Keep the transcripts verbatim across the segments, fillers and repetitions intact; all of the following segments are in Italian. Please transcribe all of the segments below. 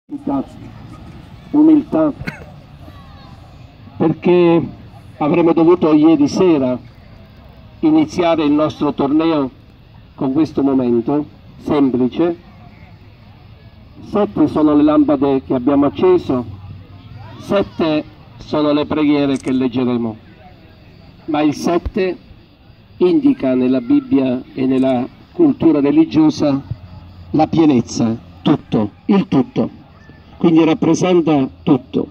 umiltà, perché avremmo dovuto ieri sera iniziare il nostro torneo con questo momento semplice. Sette sono le lampade che abbiamo acceso, sette sono le preghiere che leggeremo, ma il sette indica nella Bibbia e nella cultura religiosa la pienezza, tutto, il tutto, quindi rappresenta tutto.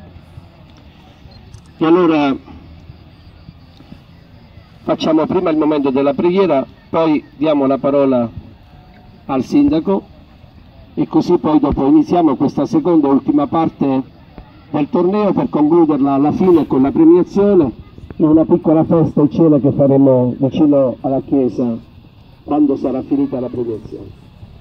E allora facciamo prima il momento della preghiera, poi diamo la parola al sindaco e così poi dopo iniziamo questa seconda e ultima parte del torneo per concluderla alla fine con la premiazione e una piccola festa in cena che faremo vicino alla chiesa quando sarà finita la premiazione.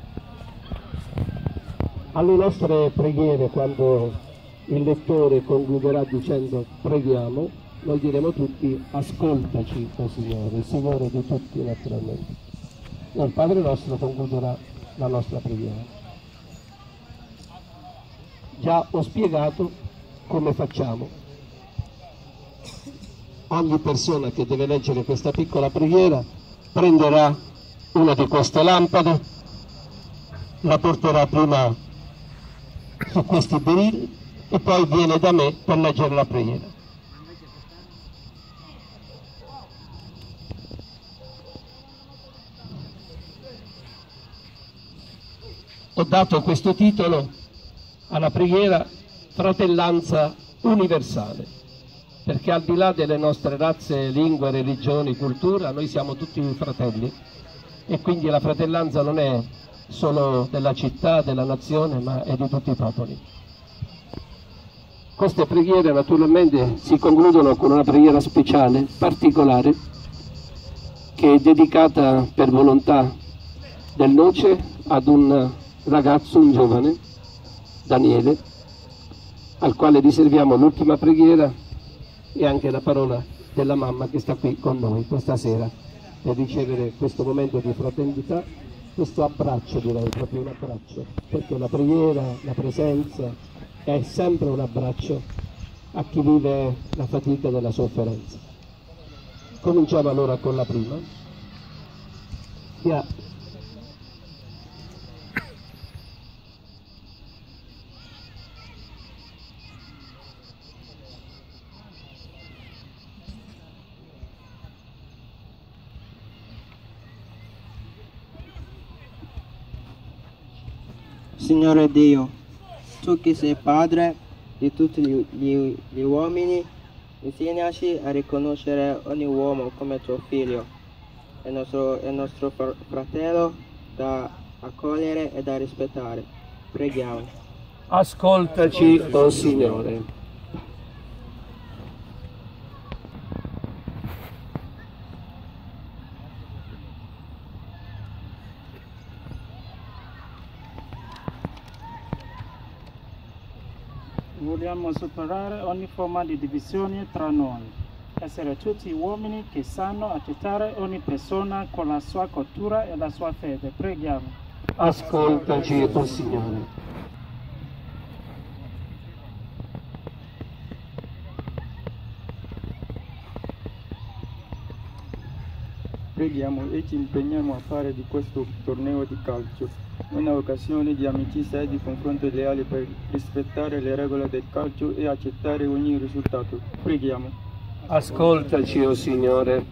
Alle nostre preghiere, quando il lettore concluderà dicendo preghiamo, noi diremo tutti ascoltaci, o Signore, il Signore di tutti naturalmente. E il Padre nostro concluderà la nostra preghiera. Già ho spiegato come facciamo. Ogni persona che deve leggere questa piccola preghiera prenderà una di queste lampade, la porterà prima su questi berili e poi viene da me per leggere la preghiera. Ho dato questo titolo alla preghiera Fratellanza universale, perché al di là delle nostre razze, lingue, religioni, cultura, noi siamo tutti fratelli e quindi la fratellanza non è solo della città, della nazione, ma è di tutti i popoli. Queste preghiere naturalmente si concludono con una preghiera speciale, particolare, che è dedicata per volontà del Noce ad un ragazzo, un giovane, Daniele, al quale riserviamo l'ultima preghiera e anche la parola della mamma che sta qui con noi questa sera per ricevere questo momento di fraternità, questo abbraccio, direi proprio un abbraccio, perché la preghiera, la presenza è sempre un abbraccio a chi vive la fatica della sofferenza. Cominciamo allora con la prima. Yeah. Signore Dio, tu che sei Padre di tutti gli, gli, gli uomini, insegnaci a riconoscere ogni uomo come tuo figlio e nostro, e nostro fratello da accogliere e da rispettare. Preghiamo. Ascoltaci, o Signore. Vogliamo superare ogni forma di divisione tra noi, essere tutti uomini che sanno accettare ogni persona con la sua cultura e la sua fede. Preghiamo. Ascoltaci, o Signore. Preghiamo e ci impegniamo a fare di questo torneo di calcio una occasione di amicizia e di confronto leale per rispettare le regole del calcio e accettare ogni risultato. Preghiamo. Ascoltaci, o Signore.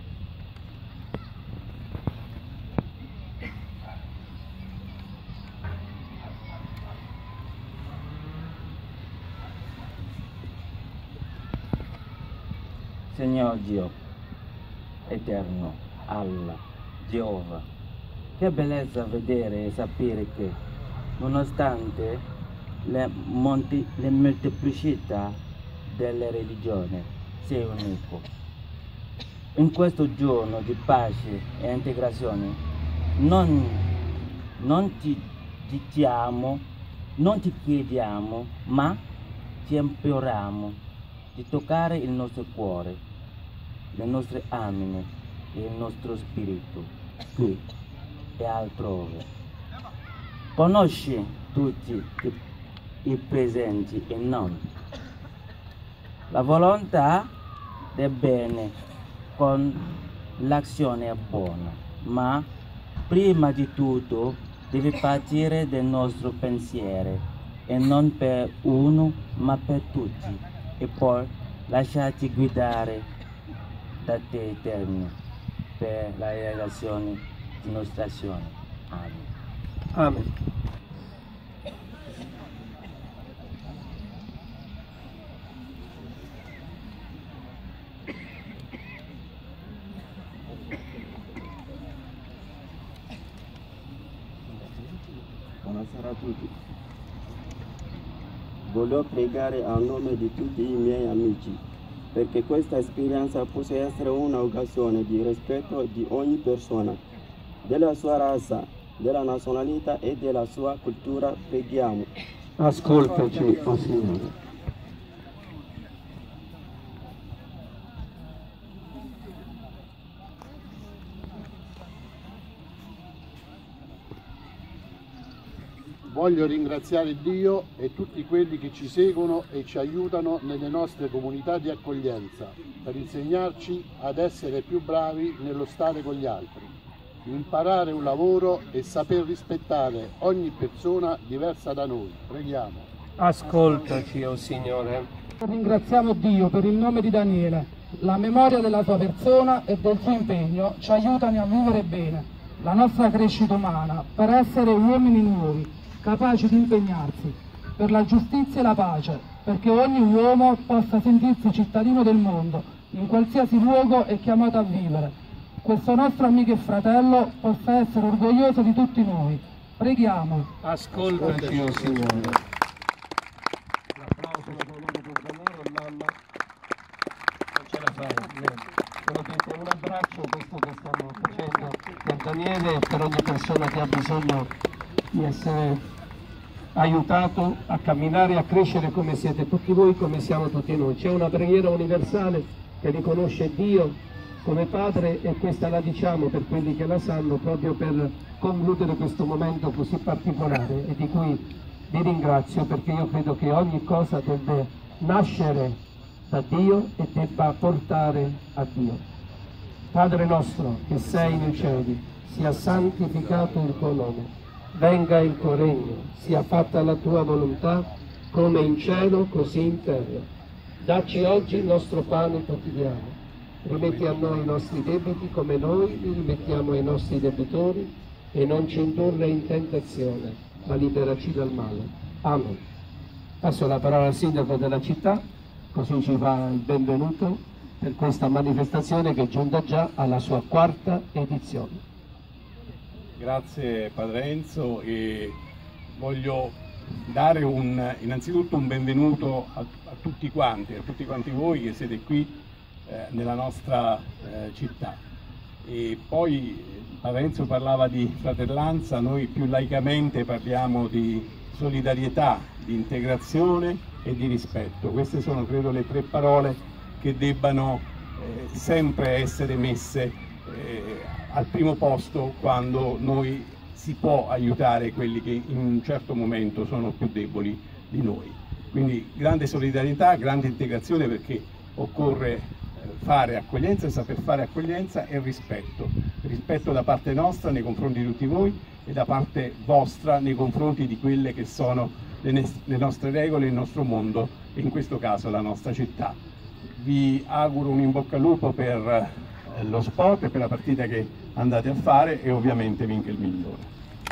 Signor Dio, eterno, Allah, Geova, che bellezza vedere e sapere che, nonostante le, molti, le molteplicità delle religioni, sei unico. In questo giorno di pace e integrazione, non, non ti diciamo, non ti chiediamo, ma ti imploriamo di toccare il nostro cuore, le nostre anime e il nostro spirito, qui e altrove. Conosci tutti i presenti e non. La volontà del bene con l'azione è buona, ma prima di tutto deve partire dal nostro pensiero, e non per uno ma per tutti, e poi lasciarti guidare da te eterno per la realizzazione di nostra azione. Amen. Amen. Buonasera a tutti. Voglio pregare a nome di tutti i miei amici perché questa esperienza possa essere un'occasione di rispetto di ogni persona, della sua razza, della nazionalità e della sua cultura. Preghiamo. Ascoltaci, o Signore. Voglio ringraziare Dio e tutti quelli che ci seguono e ci aiutano nelle nostre comunità di accoglienza per insegnarci ad essere più bravi nello stare con gli altri, imparare un lavoro e saper rispettare ogni persona diversa da noi. Preghiamo. Ascoltaci, o Signore. Ringraziamo Dio per il nome di Daniele. La memoria della sua persona e del suo impegno ci aiutano a vivere bene la nostra crescita umana per essere uomini nuovi, capaci di impegnarsi per la giustizia e la pace, perché ogni uomo possa sentirsi cittadino del mondo, in qualsiasi luogo è chiamato a vivere. Questo nostro amico e fratello possa essere orgoglioso di tutti noi. Preghiamo. Ascoltaci, o Signore. L'applauso per l'onore per Daniele, mamma. Non ce la fai. Solo che un abbraccio, questo che stiamo facendo per Daniele e per ogni persona che ha bisogno di essere aiutato a camminare e a crescere come siete tutti voi, come siamo tutti noi. C'è una preghiera universale che riconosce Dio come Padre e questa la diciamo per quelli che la sanno proprio per concludere questo momento così particolare e di cui vi ringrazio, perché io credo che ogni cosa deve nascere da Dio e debba portare a Dio. Padre nostro che sei nei cieli, sia santificato il tuo nome. Venga il tuo regno, sia fatta la tua volontà, come in cielo così in terra. Dacci oggi il nostro pane quotidiano. Rimetti a noi i nostri debiti come noi li rimettiamo ai nostri debitori e non ci indurre in tentazione, ma liberaci dal male. Amen. Passo la parola al sindaco della città, così ci fa il benvenuto per questa manifestazione che è giunta già alla sua quarta edizione. Grazie Padre Enzo, e voglio dare un, innanzitutto un benvenuto a, a tutti quanti, a tutti quanti voi che siete qui eh, nella nostra eh, città. E poi Padre Enzo parlava di fratellanza, noi più laicamente parliamo di solidarietà, di integrazione e di rispetto. Queste sono, credo, le tre parole che debbano eh, sempre essere messe eh, al primo posto quando noi si può aiutare quelli che in un certo momento sono più deboli di noi. Quindi grande solidarietà, grande integrazione, perché occorre fare accoglienza e saper fare accoglienza, e rispetto. Rispetto da parte nostra nei confronti di tutti voi e da parte vostra nei confronti di quelle che sono le, le nostre regole, il nostro mondo e in questo caso la nostra città. Vi auguro un in bocca al lupo per lo sport e per la partita che andate a fare, e ovviamente vinca il migliore.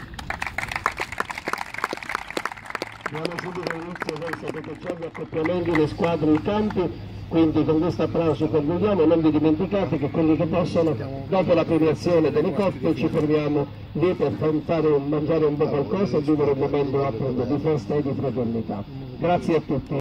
Diamo subito l'inizio, voi sapete già gli accoppiamenti, le squadre, i campi, quindi con questo applauso concludiamo. Non vi dimenticate che quelli che possono, dopo la premiazione delle coppe, ci fermiamo lì per fare, mangiare un po' qualcosa e vivere un momento appunto di festa e di fraternità. Grazie a tutti.